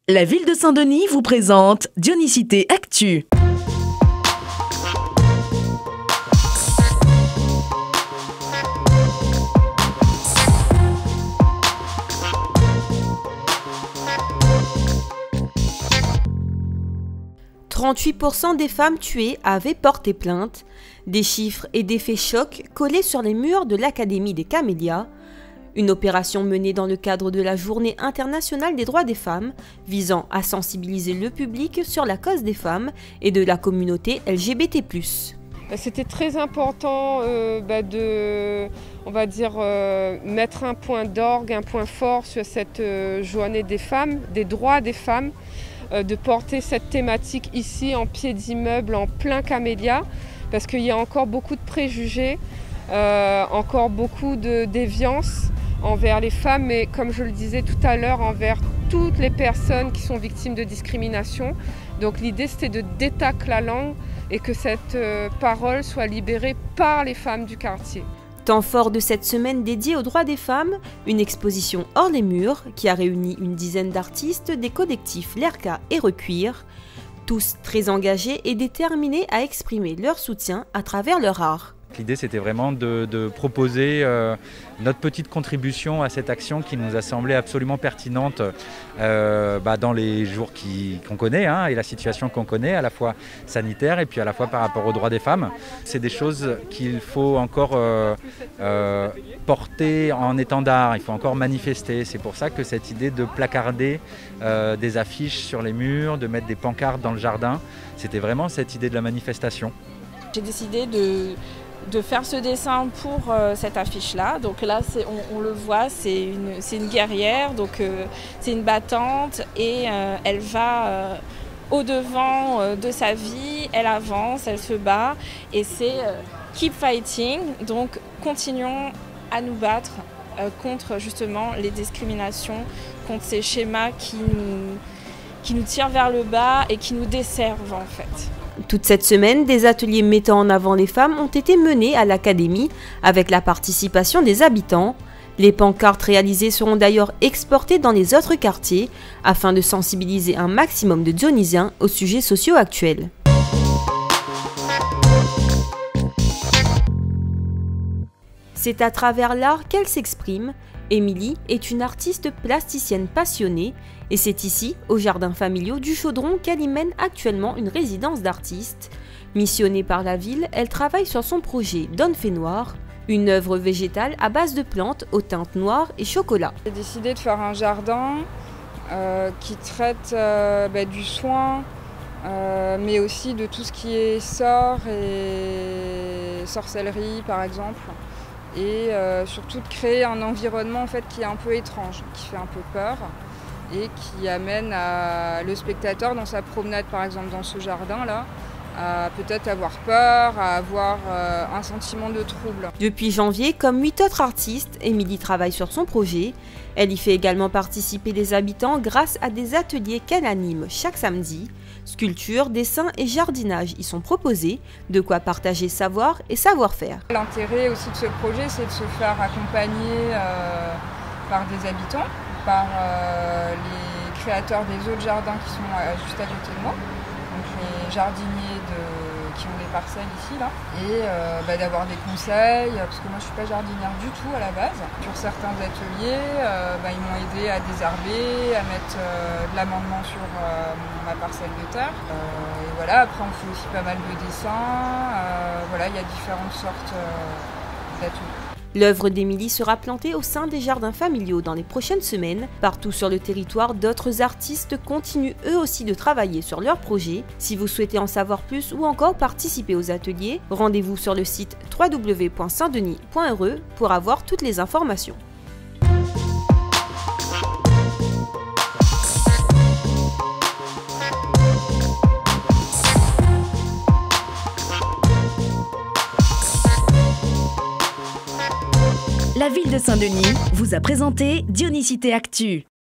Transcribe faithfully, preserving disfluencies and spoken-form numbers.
La ville de Saint-Denis vous présente Dionysité Actu. trente-huit pour cent des femmes tuées avaient porté plainte. Des chiffres et des faits chocs collés sur les murs de l'Académie des Camélias. Une opération menée dans le cadre de la Journée internationale des droits des femmes, visant à sensibiliser le public sur la cause des femmes et de la communauté L G B T plus. C'était très important euh, bah de, on va dire, euh, mettre un point d'orgue, un point fort sur cette euh, journée des femmes, des droits des femmes, euh, de porter cette thématique ici en pied d'immeuble, en plein Camélia, parce qu'il y a encore beaucoup de préjugés, euh, encore beaucoup de déviance envers les femmes, mais comme je le disais tout à l'heure, envers toutes les personnes qui sont victimes de discrimination. Donc l'idée, c'était de détaquer la langue et que cette euh, parole soit libérée par les femmes du quartier. Temps fort de cette semaine dédiée aux droits des femmes, une exposition hors les murs qui a réuni une dizaine d'artistes des collectifs Lerca et Recuir, tous très engagés et déterminés à exprimer leur soutien à travers leur art. L'idée, c'était vraiment de, de proposer euh, notre petite contribution à cette action qui nous a semblé absolument pertinente euh, bah, dans les jours qui, qu'on connaît hein, et la situation qu'on connaît, à la fois sanitaire et puis à la fois par rapport aux droits des femmes. C'est des choses qu'il faut encore euh, euh, porter en étendard, il faut encore manifester. C'est pour ça que cette idée de placarder euh, des affiches sur les murs, de mettre des pancartes dans le jardin, c'était vraiment cette idée de la manifestation. J'ai décidé de... de faire ce dessin pour euh, cette affiche-là. Donc là, on, on le voit, c'est une, une guerrière, donc euh, c'est une battante et euh, elle va euh, au-devant euh, de sa vie, elle avance, elle se bat et c'est euh, keep fighting, donc continuons à nous battre euh, contre justement les discriminations, contre ces schémas qui nous, qui nous tirent vers le bas et qui nous desservent en fait. Toute cette semaine, des ateliers mettant en avant les femmes ont été menés à l'Académie avec la participation des habitants. Les pancartes réalisées seront d'ailleurs exportées dans les autres quartiers afin de sensibiliser un maximum de Dionysiens aux sujets sociaux actuels. C'est à travers l'art qu'elle s'exprime. Émilie est une artiste plasticienne passionnée et c'est ici, au jardin familial du Chaudron, qu'elle y mène actuellement une résidence d'artiste. Missionnée par la ville, elle travaille sur son projet Donne fait noir, une œuvre végétale à base de plantes aux teintes noires et chocolat. J'ai décidé de faire un jardin euh, qui traite euh, bah, du soin, euh, mais aussi de tout ce qui est sort et sorcellerie par exemple. Et euh, surtout de créer un environnement en fait, qui est un peu étrange, qui fait un peu peur et qui amène à le spectateur dans sa promenade par exemple dans ce jardin-là à peut-être avoir peur, à avoir euh, un sentiment de trouble. Depuis janvier, comme huit autres artistes, Émilie travaille sur son projet. Elle y fait également participer les habitants grâce à des ateliers qu'elle anime chaque samedi. Sculpture, dessin et jardinage y sont proposés, de quoi partager savoir et savoir-faire. L'intérêt aussi de ce projet, c'est de se faire accompagner euh, par des habitants, par euh, les créateurs des autres jardins qui sont euh, juste à côté de moi, donc les jardiniers de, qui ont des parcelles ici, là, et euh, bah, d'avoir des conseils, parce que moi je ne suis pas jardinière du tout à la base. Sur certains ateliers, euh, bah, ils m'ont aidé à désherber, à mettre euh, de l'amendement sur euh, ma parcelle de terre. Euh, et voilà, après on fait aussi pas mal de dessins, euh, voilà, il y a différentes sortes euh, d'ateliers. L'œuvre d'Émilie sera plantée au sein des jardins familiaux dans les prochaines semaines. Partout sur le territoire, d'autres artistes continuent eux aussi de travailler sur leurs projets. Si vous souhaitez en savoir plus ou encore participer aux ateliers, rendez-vous sur le site w w w point saint denis point r e pour avoir toutes les informations. La ville de Saint-Denis vous a présenté Dionysité Actu.